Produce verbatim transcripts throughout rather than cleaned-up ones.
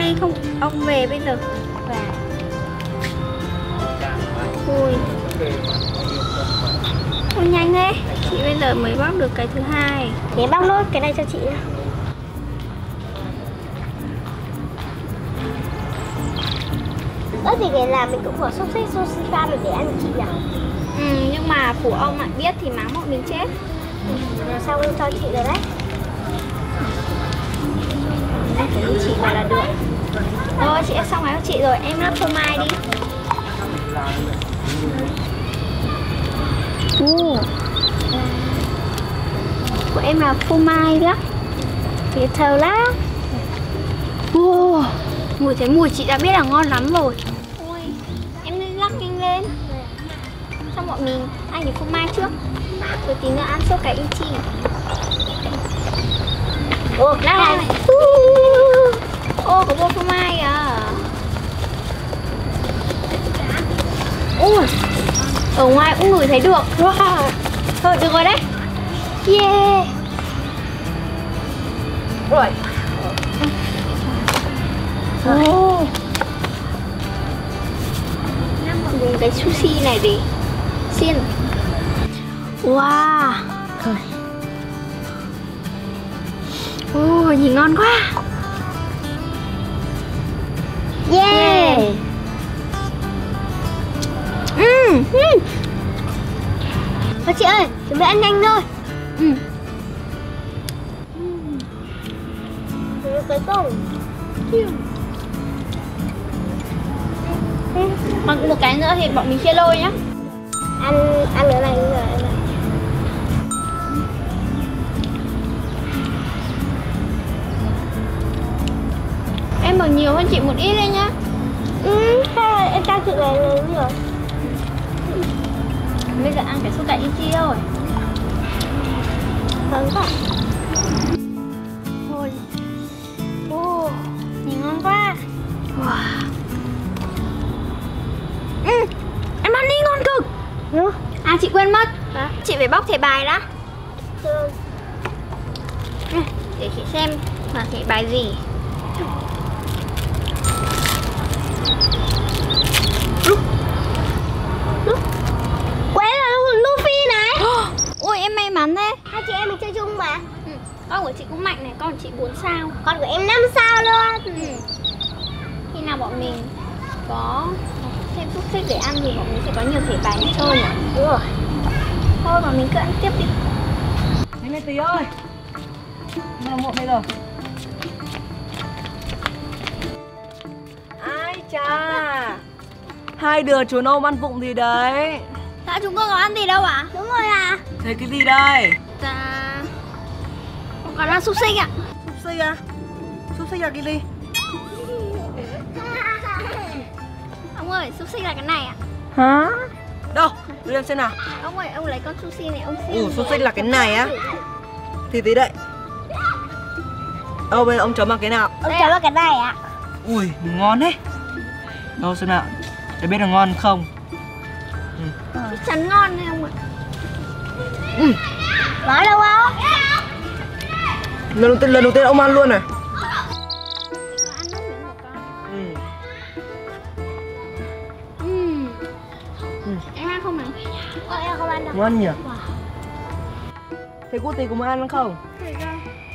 đi, không ông về bây giờ. Và ui, không nhanh thế. Chị bây giờ mới bóc được cái thứ hai. để bóc nốt cái này cho chị nhá. Ơ thì cái làm mình cũng có xúc xích sushi farm để ăn chị nhỉ? Ừ, nhưng mà phụ ông lại biết thì mắng bọn mình chết. Ừ, rồi xong em cho chị rồi đấy. Em phải như chị vào là được. Rồi chị đã xong máy của chị rồi, em lắp phô mai đi. uh. Của em là phô mai lắm, Thì thơm lắm. uh. Mùi thấy mùi chị đã biết là ngon lắm rồi. Ôi, em nên lắc nhanh lên. Xong bọn mình ăn cái phô mai trước, rồi tí nữa ăn sốt cái ichi. Ồ, Lắc này. Ô, có bộ phô mai à. Ui, ở ngoài cũng ngửi thấy được. Wow. Thôi được rồi đấy. Yeah. Rồi. Ồ. Dùng cái sushi này để xiên. Wow. Thôi. Ồ, nhìn ngon quá. Yeah. Ừ. Ừ. Thôi chị ơi, chuẩn bị ăn nhanh thôi. Ừ. Rồi cuối cùng. Còn một cái nữa thì bọn mình chia đôi nhá. Ăn ăn cái này rồi em này. Em bảo nhiều hơn chị một ít đấy nhá. Ừ, thôi em cho chị này rồi rồi. Bây giờ ăn cái sốt cải ichi thôi. Vâng ạ. Thôi. Ô, nhìn ngon quá. Wow. Ừ, em ăn đi ngon cực. Ừ. À chị quên mất. Hả? Chị phải bóc thẻ bài đã. Ừ. Ừ, để chị xem là thẻ bài gì. Quế là Luffy này. Ôi em may mắn thế. Hai chị em mình chơi chung mà. Ừ, con của chị cũng mạnh này, con của chị bốn sao. Con của em năm sao luôn. Ừ. Khi nào bọn mình có thêm xúc xích để ăn thì bọn mình sẽ có nhiều thể bài để chơi nhỉ. Đúng rồi. Thôi bọn mình cứ ăn tiếp đi. Nhanh lên tí ơi. Nào muộn bây giờ. Ai chà. Hai đứa trốn ôm ăn vụng gì đấy? Dạ chúng con có ăn gì đâu ạ? Đúng rồi à. Thế cái gì đây? Dạ còn là xúc xích ạ. Xúc xích à? Xúc xích là cái gì? Ông ơi, xúc xích là cái này ạ. Hả? Đâu? Đưa em xem nào. Ông ơi, ông lấy con sushi này, ông xiên. Ừ, xúc xích là cái này á. Thì tí đấy. Đâu bây giờ ông chấm vào cái nào? Ông chấm vào cái này ạ. Ui, ngon đấy. Đâu xem nào. Để biết là ngon không? Chắc chắn ngon đấy ông ạ. Ừ. Nói đâu không? Lần đầu tiên, lần đầu tiên ông ăn luôn này. Có ăn nốt miếng của con. Ừ. Ừ. Ừ. Em ăn không này? Ờ, em không ăn đâu. Ngon nhỉ? Wow. Thế cô tí có muốn ăn không? Thử ra.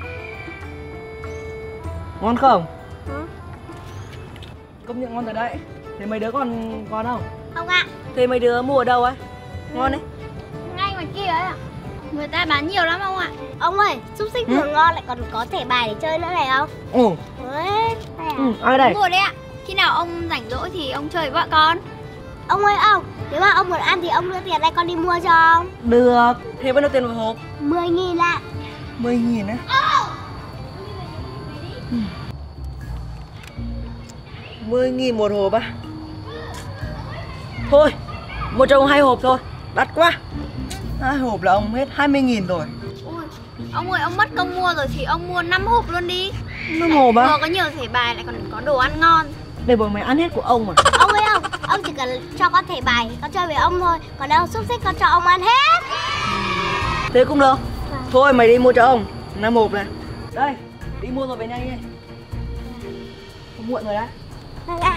Ngon không? Hả? Công nhận ngon rồi đấy. Thế mấy đứa còn còn không? Không ạ. Thế mấy đứa mua ở đâu ấy? Ngon đấy. Ngay ngoài kia ấy ạ. Người ta bán nhiều lắm ông ạ. Ông ơi, xúc xích vừa ngon lại còn có thẻ bài để chơi nữa này không? Ừ. Đấy. Đây à? Ừ, ai đây? Mua đấy ạ. Khi nào ông rảnh rỗi thì ông chơi với bọn con. Ông ơi ông, nếu mà ông muốn ăn thì ông đưa tiền đây con đi mua cho ông. Được. Thế bao nhiêu tiền một hộp? Mười nghìn ạ. Mười nghìn á. Ừ. Mười nghìn một hộp à? Thôi, mua cho ông hai hộp thôi. Đắt quá. Hai hộp là ông hết hai mươi nghìn rồi. Ui, ông ơi, ông mất công mua rồi thì ông mua năm hộp luôn đi. Năm hộp á? Vừa có nhiều thẻ bài lại còn có đồ ăn ngon. Để bọn mày ăn hết của ông mà. Ông ơi ông, ông chỉ cần cho con thẻ bài, con chơi với ông thôi. Còn đâu xúc xích con cho ông ăn hết. Thế cũng được. Thôi mày đi mua cho ông năm hộp này. Đây, đi mua rồi về nhanh đi. Muộn rồi đấy. Vâng ạ.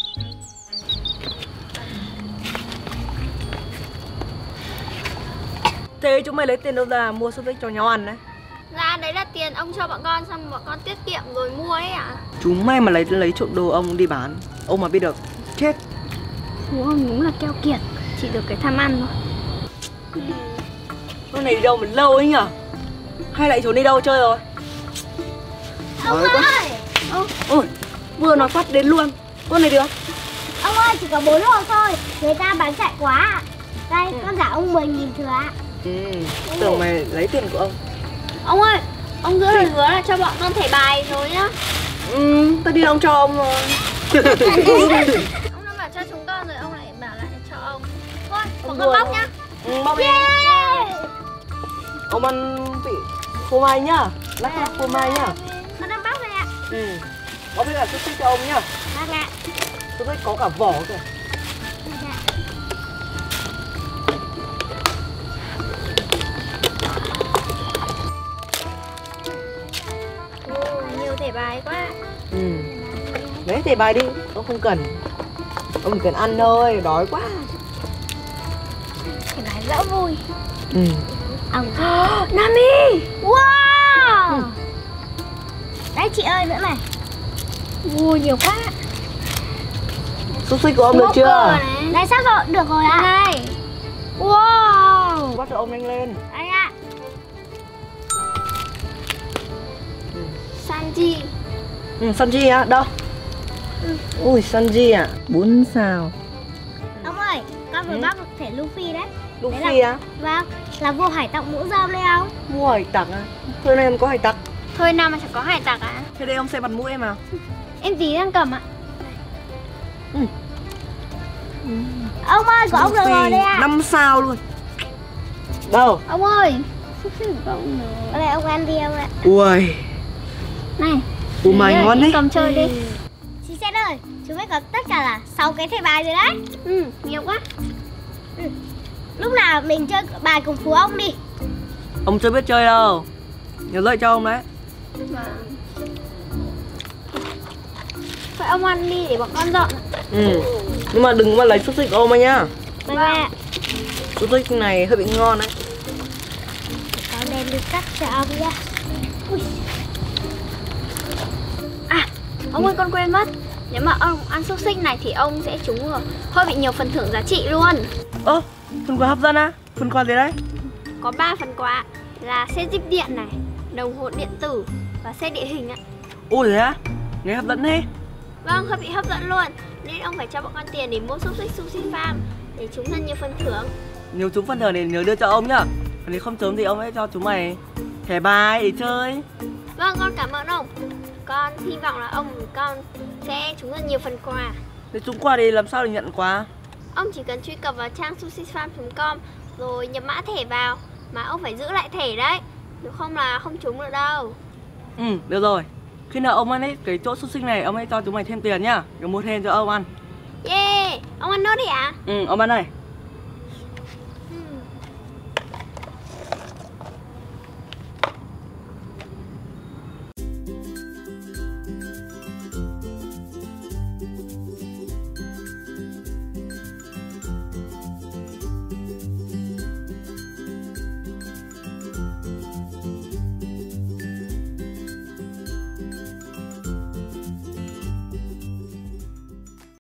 Thế chúng mày lấy tiền đâu ra mua xúc xích cho nhau ăn đấy? Dạ đấy là tiền ông cho bọn con xong bọn con tiết kiệm rồi mua ấy ạ. Chúng mày mà lấy lấy trộm đồ ông đi bán, ông mà biết được chết. Bố ông đúng là keo kiệt, chỉ được cái tham ăn thôi. Con này đi đâu mà lâu ấy nhở? Hay lại trốn đi đâu chơi rồi? Ông Nói quá. ơi. Ơ, ôi, vừa nói phát đến luôn. Con này được. Ông ơi, chỉ có bốn lô thôi. Người ta bán chạy quá. Đây, ừ. con trả ông mười nghìn thừa ạ. Ừ, tưởng mày lấy tiền của ông. Ông ơi, ông giữ lời hứa là cho bọn con thẻ bài rồi nhá. Ừ, tất nhiên ông cho ông rồi. Ông đã bảo cho chúng con rồi, ông lại bảo lại cho ông. Thôi, bọn con bóc nhá. Ừ, bóc đi. Yeah. Ông ăn vị phô mai nhá. Lát À, phô mai nhá. con đang bóc đây ạ. Ừ, bóc hết cả xúc xích cho ông nhá. Vâng ạ. Xúc xích có cả vỏ kìa. Vâng ạ. Ồ, nhiều thẻ bài quá. Ừ, lấy thẻ bài đi, ông không cần. Ông chỉ cần ăn thôi, đói quá. Thẻ bài đỡ vui. Ừ. Ông. Nami. Wow. Ừ. Đấy chị ơi, nữa này. Ui, nhiều quá. Xúc xích của ông được chưa? Đây sắp rồi, được rồi ạ. Này. Wow. Bắt cho ông nhanh lên. Đây ạ. Sanji. Ừ, Sanji á, đâu? Ừ. Ui, Sanji à, bốn sao. Ông ơi, con vừa Ừ. bóc được thẻ Luffy đấy. Luffy á? Vâng, là vua hải tặc mũ rơm đấy ông. Mua hải tặc á? Thôi nay em có hải tặc. Thôi nào mà chẳng có hải tặc à? Thế đây ông xem mặt mũi em nào. Em tí đang cầm ạ. Ừ. Ông ơi, của ông được rồi đây ạ. năm sao luôn. Đâu? Ông ơi. Xúc xích của ông nữa. Ở đây ông ăn đi ông ạ. Ui. Này. Ủa mày ngon đấy. Cầm chơi đi. Chị Sen ơi, chúng mới có tất cả là sáu cái thẻ bài rồi đấy. Ừ, nhiều quá. Ừ. Lúc nào mình chơi bài cùng phú ông đi. Ông chưa biết chơi đâu. Nhớ lợi cho ông đấy. Vâng. Vậy ông ăn đi để bọn con dọn ạ. Ừ. Nhưng mà đừng mà lấy xúc xích của ông ấy nhá. Vâng ạ. Xúc xích này hơi bị ngon đấy. Có đem đi cắt cho ông nhá. Ui. À, ông ơi con quên mất. Nếu mà ông ăn xúc xích này thì ông sẽ trúng rồi. Hơi bị nhiều phần thưởng giá trị luôn. Ơ, phần quà hấp dẫn á? Phần quà gì đấy? Có ba phần quà là xe jeep điện này, đồng hồ điện tử và xe địa hình ạ. Ôi thế á? Nghe hấp dẫn thế. Vâng, hơi bị hấp dẫn luôn. Nên ông phải cho bọn con tiền để mua xúc xích Sushi Farm để trúng thật nhiều phần thưởng. Nếu trúng phần thưởng thì nhớ đưa cho ông nhá. Còn nếu không trúng thì ông hãy cho chúng mày thẻ bài để chơi. Vâng, con cảm ơn ông. Con hy vọng là ông của con sẽ trúng thật nhiều phần quà. Nếu trúng quà thì làm sao để nhận quà? Ông chỉ cần truy cập vào trang sushi farm chấm com rồi nhập mã thẻ vào. Mà ông phải giữ lại thẻ đấy, nếu không là không trúng được đâu. Ừ, được rồi. Khi nào ông ăn ấy, cái chỗ xúc xích này ông hãy cho chúng mày thêm tiền nhá. Rồi mua thêm cho ông ăn. Yeah, ông ăn nốt đi ạ. Ừ, ông ăn này.